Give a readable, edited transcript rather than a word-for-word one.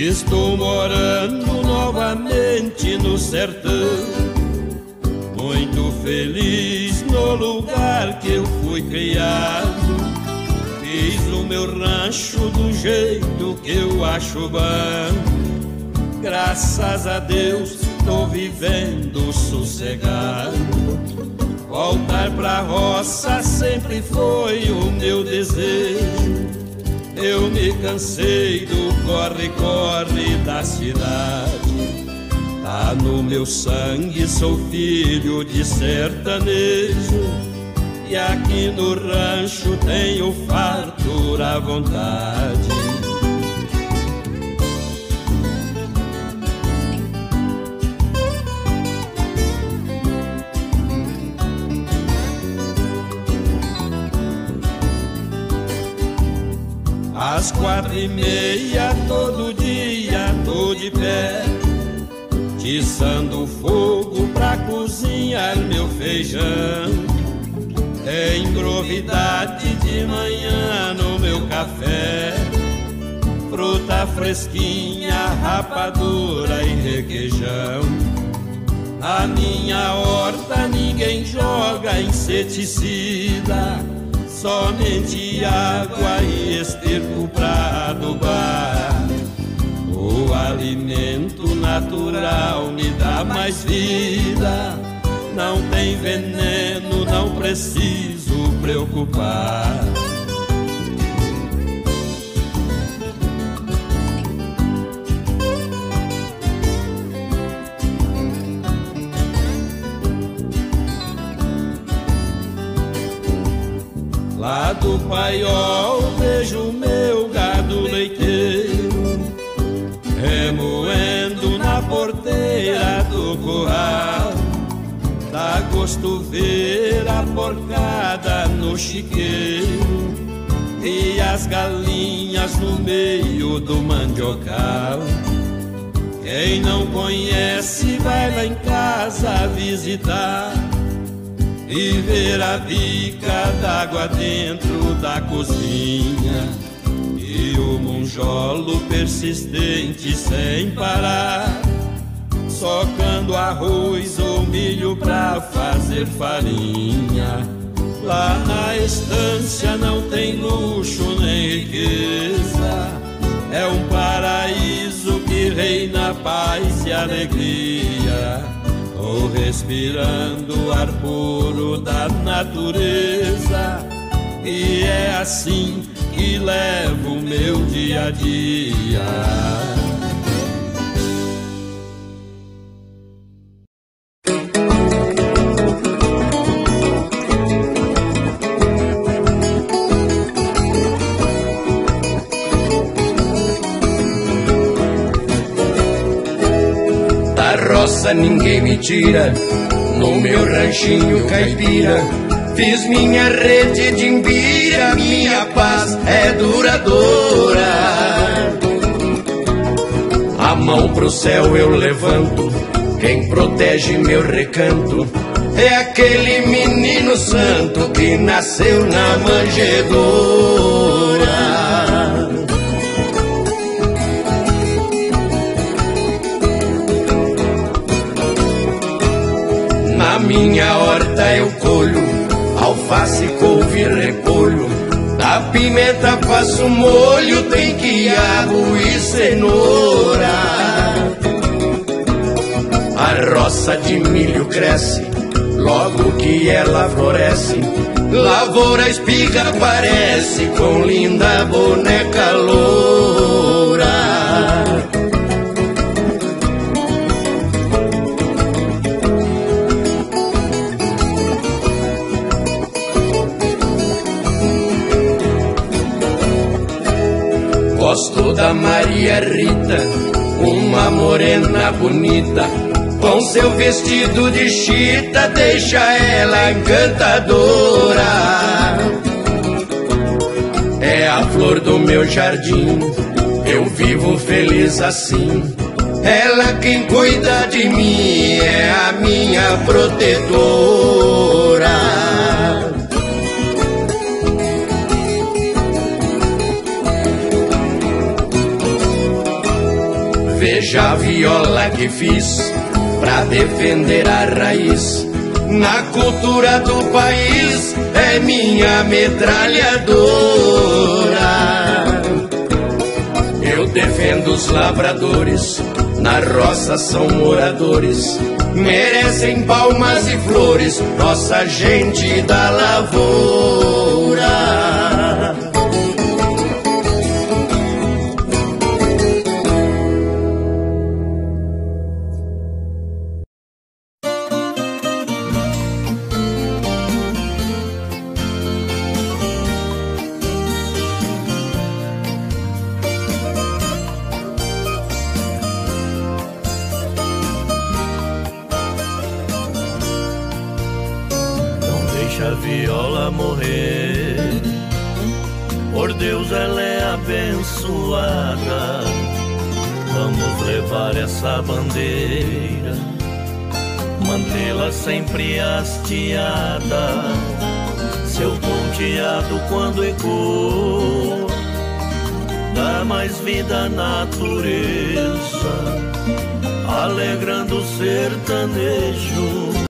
Estou morando novamente no sertão, muito feliz no lugar que eu fui criado. Fiz o meu rancho do jeito que eu acho bom. Graças a Deus tô vivendo sossegado. Voltar pra roça sempre foi o meu desejo. Eu me cansei do corre-corre da cidade. Tá no meu sangue, sou filho de sertanejo. E aqui no rancho tenho fartura à vontade. Às 4:30 todo dia tô de pé, tiçando fogo pra cozinhar meu feijão. Tem novidade de manhã no meu café, fruta fresquinha, rapadura e requeijão. Na minha horta ninguém joga inseticida, somente água e esterco pra adubar. O alimento natural me dá mais vida, não tem veneno, não preciso preocupar. Lá do paiol vejo meu gado leiteiro, remoendo na porteira do curral. Dá gosto ver a porcada no chiqueiro e as galinhas no meio do mandiocal. Quem não conhece vai lá em casa visitar e ver a bica d'água dentro da cozinha e o monjolo persistente sem parar, socando arroz ou milho pra fazer farinha. Lá na estância não tem luxo nem riqueza, é um paraíso que reina paz e alegria. Tô respirando o ar puro da natureza e é assim que levo o meu dia a dia. Roça ninguém me tira, no meu ranchinho caipira fiz minha rede de imbira, minha paz é duradoura. A mão pro céu eu levanto, quem protege meu recanto é aquele menino santo que nasceu na manjedoura. Na minha horta eu colho alface, couve e repolho, da pimenta faço molho, tem quiabo e cenoura. A roça de milho cresce, logo que ela floresce, lavoura espiga aparece com linda boneca loura. Gosto da Maria Rita, uma morena bonita, com seu vestido de chita deixa ela encantadora. É a flor do meu jardim, eu vivo feliz assim. Ela quem cuida de mim é a minha protetora. Veja a viola que fiz pra defender a raiz. Na cultura do país é minha metralhadora. Eu defendo os lavradores, na roça são moradores, merecem palmas e flores, nossa gente da lavoura. A viola morrer, por Deus ela é abençoada. Vamos levar essa bandeira, mantê-la sempre hasteada. Seu ponteado quando ecoa, dá mais vida à natureza, alegrando o sertanejo.